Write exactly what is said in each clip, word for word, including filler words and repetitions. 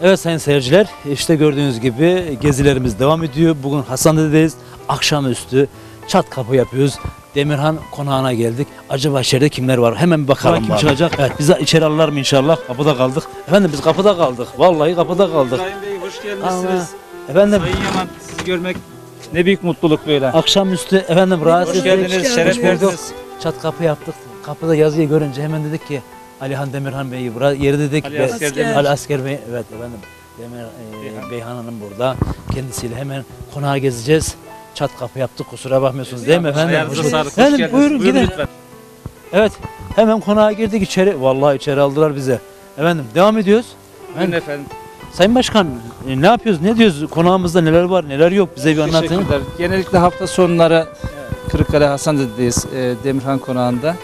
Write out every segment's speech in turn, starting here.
Evet sayın seyirciler, işte gördüğünüz gibi gezilerimiz devam ediyor. Bugün Hasande'deyiz. Akşamüstü çat kapı yapıyoruz. Demirhan konağına geldik. Acaba içeride kimler var? Hemen bir bakalım. Kim çıkacak? Evet, bizi içeri alırlar mı inşallah? Kapıda kaldık. Efendim biz kapıda kaldık. Vallahi kapıda kaldık. İbrahim Bey hoş geldiniz. Efendim. Sayın Yaman sizi görmek ne büyük mutluluk böyle. Akşamüstü efendim rahatsız Hoş geldiniz, ettik. şeref Hoş bulduk. verdiniz. Çat kapı yaptık. Kapıda yazıyı görünce hemen dedik ki Alihan Demirhan Bey'i buraya yeri dedik. Ali Ve- Asker Demirhan. Ali Asker Bey, evet efendim. Demir, e, Beyhan. Beyhan Hanım burada. Kendisiyle hemen konağa gezeceğiz. Çat kapı yaptık. Kusura bakmıyorsunuz değil mi efendim? Ayağınıza Hoş- sağlık. Hoş Efendim geldiniz. buyurun, Buyurun gidin. lütfen. Evet. Hemen konağa girdik içeri. Vallahi içeri aldılar bize. Efendim devam ediyoruz. Buyurun efendim. Sayın Başkan e, ne yapıyoruz? Ne diyoruz? Konağımızda neler var? Neler yok? Bize bir anlatın. Teşekkürler. Genellikle hafta sonları Kırıkkale Hasande'deyiz, e, Demirhan Konağı'nda.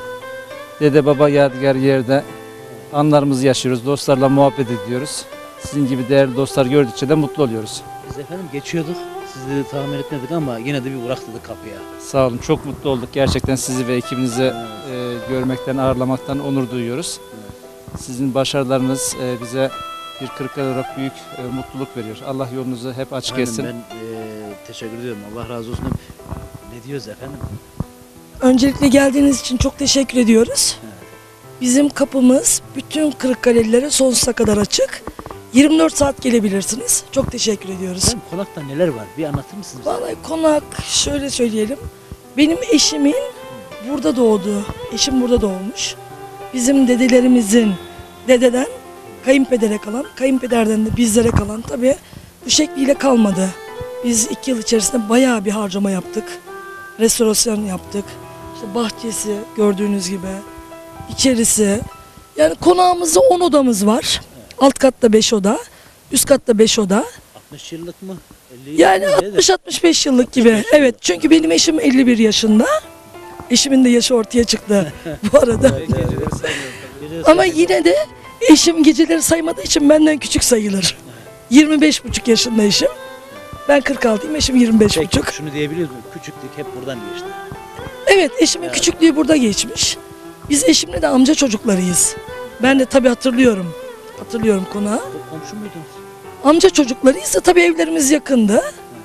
Dede baba yadigar yerde anlarımızı yaşıyoruz. Dostlarla muhabbet ediyoruz. Sizin gibi değerli dostlar gördükçe de mutlu oluyoruz. Biz efendim geçiyorduk. Sizi de tahmin etmedik ama yine de bir bıraktık kapıya. Sağ olun. Çok mutlu olduk. Gerçekten sizi ve ekibinizi e, görmekten, ağırlamaktan onur duyuyoruz. Sizin başarılarınız e, bize bir Kırıkkale olarak büyük e, mutluluk veriyor. Allah yolunuzu hep açık Efendim, etsin. ben e, teşekkür ediyorum. Allah razı olsun. Ne diyoruz efendim? Öncelikle geldiğiniz için çok teşekkür ediyoruz. Bizim kapımız bütün Kırıkkalelilere sonsuza kadar açık. yirmi dört saat gelebilirsiniz. Çok teşekkür ediyoruz. Efendim, konakta neler var? Bir anlatır mısınız? bize? Vallahi konak şöyle söyleyelim. Benim eşimin burada doğduğu, eşim burada doğmuş. Bizim dedelerimizin dededen kayınpedere kalan, kayınpederden de bizlere kalan tabii bu şekliyle kalmadı. Biz iki yıl içerisinde bayağı bir harcama yaptık. Restorasyon yaptık. İşte bahçesi gördüğünüz gibi. İçerisi. Yani konağımızda on odamız var. Alt katta beş oda. Üst katta beş oda. altmış yıllık mı? elli Yani yıllık mı? altmış altmış beş yıllık gibi. Evet, çünkü benim eşim elli bir yaşında. Eşimin de yaşı ortaya çıktı bu arada. Geceleri sayıyorum. Gece Ama yine de eşim geceleri saymadığı için benden küçük sayılır. yirmi beş buçuk yaşında eşim. Ben kırk altıyım, eşim yirmi beş Peki, buçuk. şunu diyebiliyor muyum? Küçüklük hep buradan geçti. Evet, eşimin Evet. küçüklüğü burada geçmiş. Biz eşimle de amca çocuklarıyız. Ben de tabii hatırlıyorum. Hatırlıyorum konağı. Komşu muydunuz? Amca çocuklarıyız da tabii evlerimiz yakındı.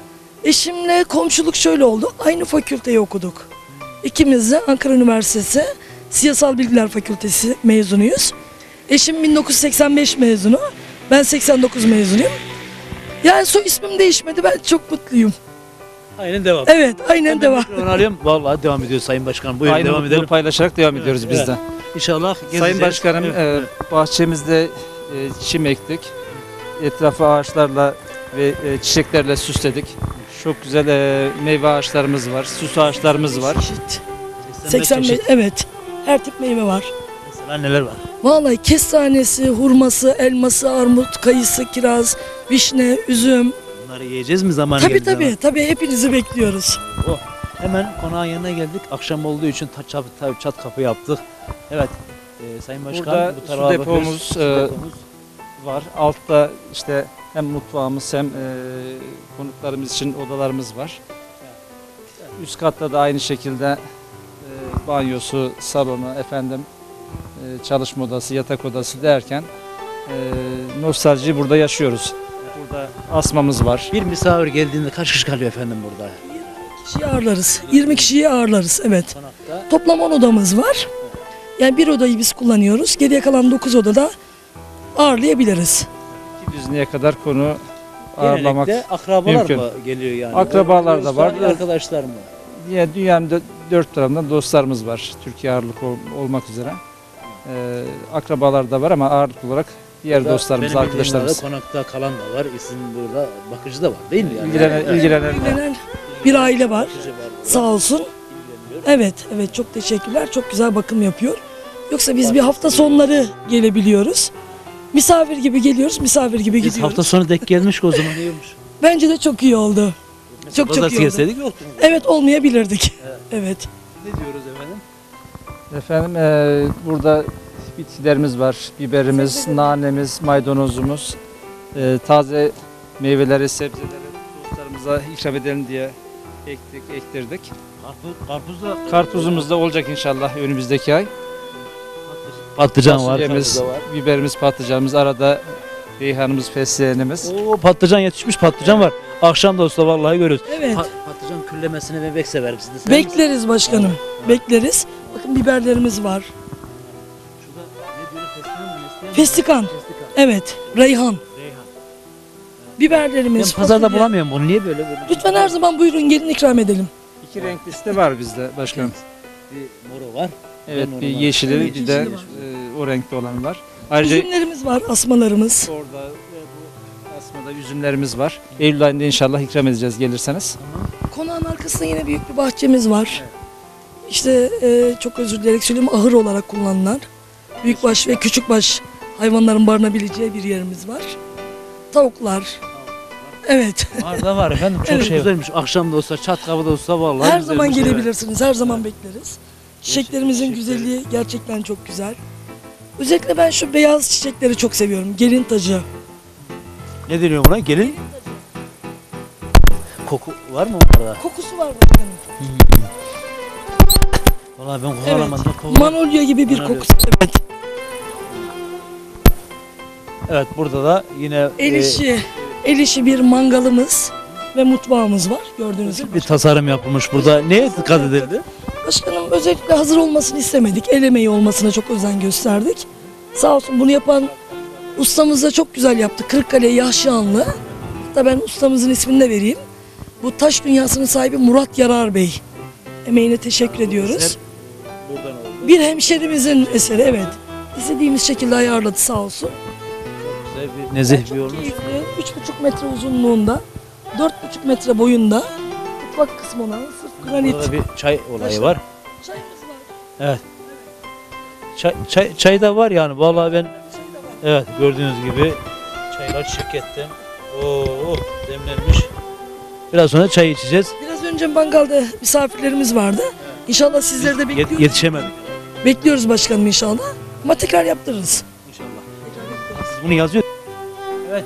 Eşimle komşuluk şöyle oldu. Aynı fakülteyi okuduk. İkimiz de Ankara Üniversitesi Siyasal Bilgiler Fakültesi mezunuyuz. Eşim bin dokuz yüz seksen beş mezunu. Ben seksen dokuz mezunuyum. Yani soy ismim değişmedi. Ben çok mutluyum. Aynen devam. Evet, aynen Ben devam. mikrofonu alıyorum. Vallahi devam ediyor Sayın Başkanım. Buyurun Aynı devam mutluluğu edelim. paylaşarak devam ediyoruz Evet, biz evet. de. İnşallah gezeceğiz. Sayın Başkanım, Evet, e, evet. bahçemizde e, çim ektik. Etrafı ağaçlarla ve e, çiçeklerle süsledik. Çok güzel e, meyve ağaçlarımız var, süs ağaçlarımız var. Çeşit. seksen beş seksen beş, çeşit. evet. Her tip meyve var. Mesela neler var? Vallahi kestanesi, hurması, elması, armut, kayısı, kiraz, vişne, üzüm. Bunları yiyeceğiz mi zamanı Tabii geldiği tabii, zaman? tabii hepinizi bekliyoruz. Oh. Hemen konağın yanına geldik. Akşam olduğu için ta- çat, ta- çat kapı yaptık. Evet. e, Sayın Başkan Burada bu su tarafa depomuz, bakıyoruz. Su e, depomuz. Var. Altta işte hem mutfağımız hem e, konuklarımız için odalarımız var. Üst katta da aynı şekilde e, banyosu, salonu, efendim e, çalışma odası, yatak odası derken e, nostaljiyi burada yaşıyoruz. Burada asmamız var. Bir misafir geldiğinde kaç kişi kalıyor efendim burada? Kişiyi ağırlarız. yirmi kişiyi ağırlarız, evet. Konakta. Toplam on odamız var. Yani bir odayı biz kullanıyoruz. Geriye kalan dokuz odada ağırlayabiliriz. iki düzineye kadar konu ağırlamak. Genellikle akrabalar mümkün. mı geliyor yani? Akrabalar da var. Arkadaşlar mı? Diye dünyanın dö- dört tarafından dostlarımız var. Türkiye ağırlık ol- olmak üzere. Ee, akrabalar da var ama ağırlık olarak diğer Burada dostlarımız, benim bildiğim arkadaşlarımız. kadarıyla konakta kalan da var. İsim burada bakıcı da var değil mi? Yani? İlgilenen, Evet. ilgilenen var. İlgilenen bir aile var. Bakıcı var burada. Sağ olsun. İlgileniyor. Evet, evet çok teşekkürler. Çok güzel bakım yapıyor. Yoksa biz bir hafta sonları gelebiliyoruz. Misafir gibi geliyoruz, misafir gibi Biz gidiyoruz. hafta sonu denk gelmiş ki o zaman iyi olmuş. Bence de çok iyi oldu. Mesela çok pazartesi iyi oldu. gelseydik yoktu. Evet, olmayabilirdik. Evet. Evet. Ne diyoruz efendim? Efendim e, burada bitkilerimiz var. Biberimiz, nanemiz, maydanozumuz. E, taze meyveleri, sebzeleri dostlarımıza ikram edelim diye ektik, ektirdik. Karpuz, karpuz da Karpuzumuz da olacak inşallah önümüzdeki ay. patlıcan var, Fasulyemiz, karpuz da var. biberimiz, patlıcanımız, arada Beyhanımız, fesleğenimiz. Oo, patlıcan yetişmiş, patlıcan var. Akşam da olsa vallahi görüyoruz. Evet. Pa- patlıcan küllemesini ben pek severim. Siz de sever misiniz? Bekleriz başkanım. Bekleriz. Bakın biberlerimiz var. Şurada ne diyor? Fesleğen mi? Fesleğen mi? Festikan. Fesleğen. Evet. Reyhan. Reyhan. Biberlerimiz. Ben pazarda fasulye. bulamıyorum bunu. Niye böyle böyle? Lütfen her zaman buyurun gelin ikram edelim. İki renklisi de var bizde başkanım. Bir moru var. Evet, moru bir var. yeşili, Evet, bir de yeşili var. e, o renkli olan var. Ayrıca Üzümlerimiz var, asmalarımız. orada e, bu asmada üzümlerimiz var. Eylül ayında inşallah ikram edeceğiz gelirseniz. Konağın arkasında yine büyük bir bahçemiz var. İşte e, çok özür dileyerek söyleyeyim, ahır olarak kullanılan büyükbaş ve küçükbaş hayvanların barınabileceği bir yerimiz var. Tavuklar. Evet. Var da var efendim. Çok Evet. şey güzelmiş. Akşam da olsa, çat kapı da olsa vallahi Her güzelmiş. zaman Evet. gelebilirsiniz. Her zaman bekleriz. Çiçeklerimizin Teşekkür güzelliği gerçekten çok güzel. Özellikle ben şu beyaz çiçekleri çok seviyorum. Gelin tacı. Ne deniyor buna? Gelin. Koku var mı onlarda? Kokusu var başkanım. Vallahi ben Evet. kokulamadım. Koku- Manolya gibi bir Manolya. kokusu. Evet. Evet, burada da yine El e, işi, el işi bir mangalımız ve mutfağımız var. Gördüğünüz gibi. bir tasarım yapılmış burada. Neye dikkat edildi? Başkanım özellikle hazır olmasını istemedik. El emeği olmasına çok özen gösterdik. Sağ olsun bunu yapan ustamız da çok güzel yaptı. Kırıkkale Yahşihanlı. Hatta ben ustamızın ismini de vereyim. Bu taş dünyasının sahibi Murat Yarar Bey. Emeğine teşekkür ediyoruz. Buradan oldu. Bir hemşerimizin eseri, evet. İstediğimiz şekilde ayarladı sağ olsun. Güzel bir nezih bir Çok olmuş. keyifli. üç buçuk metre uzunluğunda, dört buçuk metre boyunda mutfak kısmı olan sırf granit. Burada bir çay olayı var. Çayımız var. Evet. Çay, çay, çay da var yani. Vallahi ben Çay da var. evet gördüğünüz gibi çaylar şirketten. Oo demlenmiş. Biraz sonra çay içeceğiz. Biraz önce mangalda misafirlerimiz vardı. İnşallah sizleri de Yet- bekliyoruz. yetişemedik. Bekliyoruz başkanım inşallah. Ama tekrar yaptırırız. İnşallah. Siz bunu yazıyor. Evet.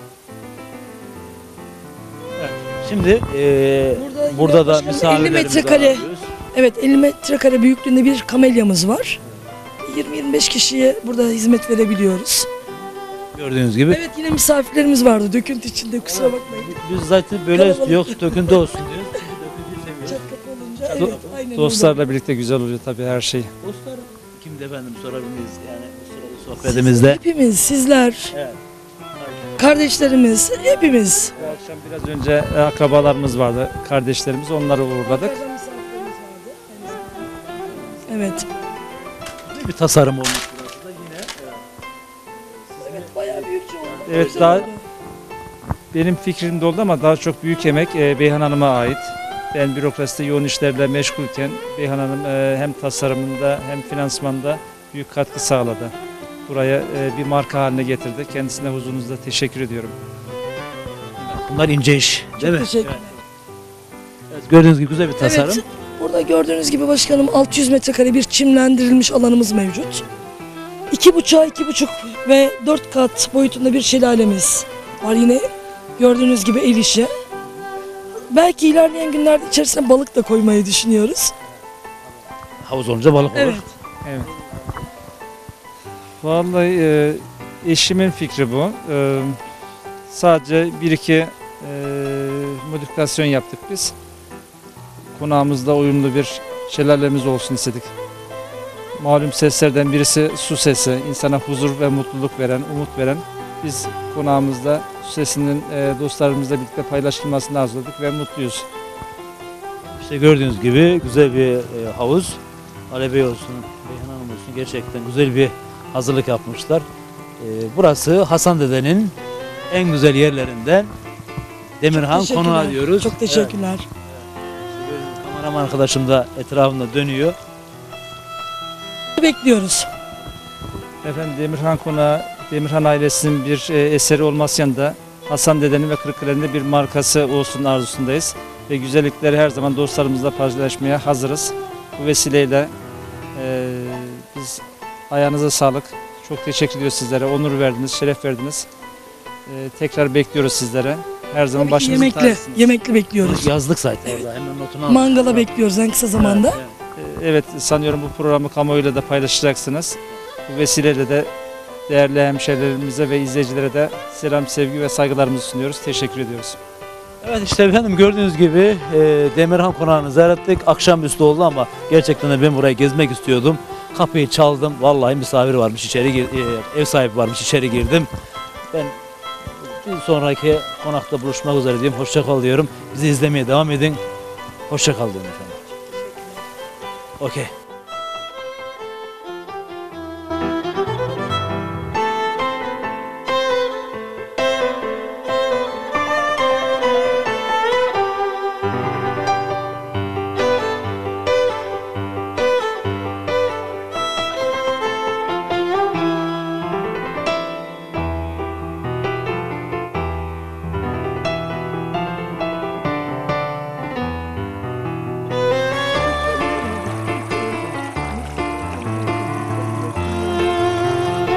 Evet. Şimdi eee Burada yine burada da başkanım elli misafirlerimizi metrekare. ağırlıyoruz. Evet elli metrekare büyüklüğünde bir kamelyamız var. yirmi yirmi beş kişiye burada hizmet verebiliyoruz. Gördüğünüz gibi. Evet yine misafirlerimiz vardı döküntü içinde kusura bakmayın. Biz zaten böyle Kalabalık. istiyoruz, döküntü olsun diyoruz. Çünkü döküntüyü Çat seviyoruz. kapı olunca Do- evet aynen öyle. Dostlarla birlikte güzel oluyor tabii her şey. Dostlar kimdi efendim sorabilir miyiz yani bu sırada sohbetimizde? Hepimiz sizler, Evet. kardeşlerimiz, hepimiz. Bu akşam biraz önce e, akrabalarımız vardı, kardeşlerimiz, onları uğurladık. Ankara'dan misafirlerimiz vardı. Evet. Bir tasarım olmuş burası da yine. Evet bayağı büyükçe oldu. Evet, Güzel daha- oldu. Benim fikrimde oldu ama daha çok büyük emek e, Beyhan Hanım'a ait. Ben bürokraside yoğun işlerle meşgulken Beyhan Hanım e, hem tasarımında hem finansmanda büyük katkı sağladı. Buraya e, bir marka haline getirdi. Kendisine huzurunuzda teşekkür ediyorum. Bunlar ince iş. Çok değil mi? teşekkürler. Evet, gördüğünüz gibi güzel bir tasarım. Evet, burada gördüğünüz gibi başkanım altı yüz metrekare bir çimlendirilmiş alanımız mevcut. İki buçuğa iki buçuk ve dört kat boyutunda bir şelalemiz var yine. Gördüğünüz gibi el işi. Belki ilerleyen günlerde içerisine balık da koymayı düşünüyoruz. Havuz olunca balık olur. Evet. Evet. Vallahi e, eşimin fikri bu. E, sadece bir iki e, modifikasyon yaptık biz. Konağımızda uyumlu bir şelalemiz olsun istedik. Malum seslerden birisi su sesi, insana huzur ve mutluluk veren, umut veren. Biz konağımızda su sesinin e, dostlarımızla birlikte paylaşılmasını arzuladık ve mutluyuz. İşte gördüğünüz gibi güzel bir e, havuz. Ali Bey olsun, Beyhan Hanım olsun gerçekten güzel bir hazırlık yapmışlar. E, burası Hasan Dede'nin en güzel yerlerinden Demirhan Teşekkürler. Konağı diyoruz. Çok teşekkürler. Evet. Kameraman arkadaşım da etrafında dönüyor. Bekliyoruz. Efendim Demirhan Konağı, Demirhan ailesinin bir e, eseri olması yanında Hasan Dede'nin ve Kırıkkale'nin de bir markası olsun arzusundayız. Ve güzellikleri her zaman dostlarımızla paylaşmaya hazırız. Bu vesileyle e, biz ayağınıza sağlık. Çok teşekkür ediyoruz sizlere. Onur verdiniz, şeref verdiniz. E, tekrar bekliyoruz sizlere. Her zaman Tabii ki başımızın yemekli, tacısınız. yemekli bekliyoruz. Yazdık zaten Evet. orada. Hemen notunu aldım. Mangala bekliyoruz en kısa zamanda. Evet, evet. E, Evet, sanıyorum bu programı kamuoyuyla da paylaşacaksınız. Bu vesileyle de değerli hemşehrilerimize ve izleyicilere de selam, sevgi ve saygılarımızı sunuyoruz. Teşekkür ediyoruz. Evet işte efendim gördüğünüz gibi e, Demirhan Konağı'nı ziyaret ettik. Akşamüstü oldu ama gerçekten de ben burayı gezmek istiyordum. Kapıyı çaldım. Vallahi misafir varmış içeri gir, e, ev sahibi varmış içeri girdim. Ben bir sonraki konakta buluşmak üzere diyeyim. Hoşça kal diyorum. Bizi izlemeye devam edin. Hoşça kal diyorum efendim. Okey.